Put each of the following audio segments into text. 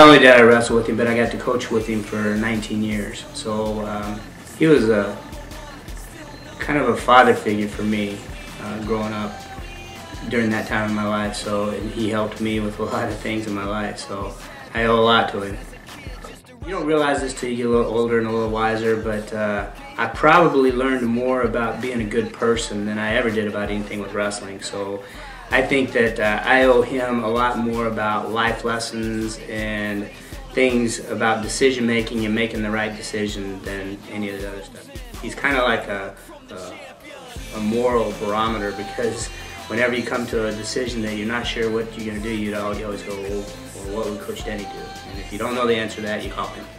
only did I wrestle with him, but I got to coach with him for 19 years. So he was a kind of a father figure for me growing up during that time in my life. So, and he helped me with a lot of things in my life. So I owe a lot to him. You don't realize this till you get a little older and a little wiser, but I probably learned more about being a good person than I ever did about anything with wrestling. So I think that I owe him a lot more about life lessons and things about decision making and making the right decision than any of the other stuff. He's kind of like a moral barometer, because whenever you come to a decision that you're not sure what you're going to do, you always go, well, what would Coach Denny do? And if you don't know the answer to that, you call him.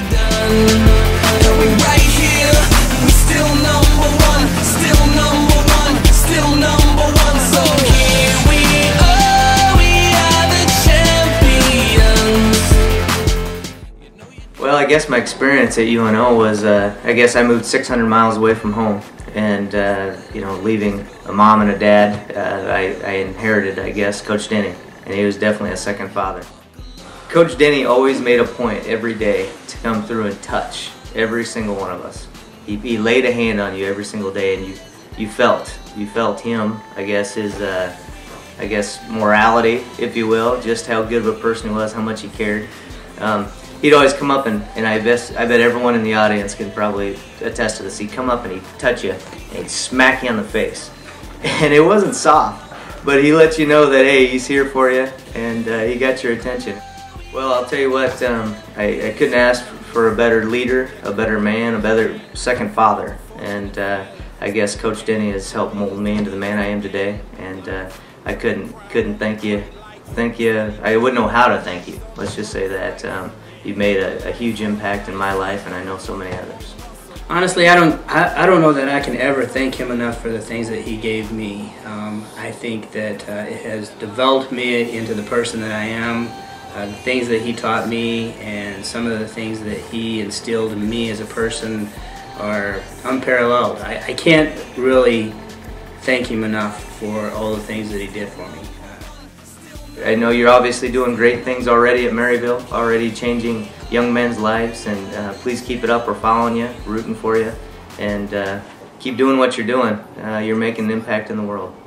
Well, I guess my experience at UNO was, I guess I moved 600 miles away from home, and you know, leaving a mom and a dad, I inherited, I guess, Coach Denny, and he was definitely a second father. Coach Denny always made a point every day to come through and touch every single one of us. He laid a hand on you every single day, and you felt him, I guess, his morality, if you will, just how good of a person he was, how much he cared. He'd always come up and I bet everyone in the audience can probably attest to this. He'd come up and he'd touch you and he'd smack you on the face. And it wasn't soft, but he let you know that, hey, he's here for you, and he got your attention. Well, I'll tell you what, I couldn't ask for a better leader, a better man, a better second father. And I guess Coach Denny has helped mold me into the man I am today. And I couldn't thank you. I wouldn't know how to thank you. Let's just say that. You've made a huge impact in my life, and I know so many others. Honestly, I don't know that I can ever thank him enough for the things that he gave me. I think that it has developed me into the person that I am. The things that he taught me and some of the things that he instilled in me as a person are unparalleled. I can't really thank him enough for all the things that he did for me. I know you're obviously doing great things already at Maryville, already changing young men's lives, and please keep it up. We're following you, rooting for you, and keep doing what you're doing. You're making an impact in the world.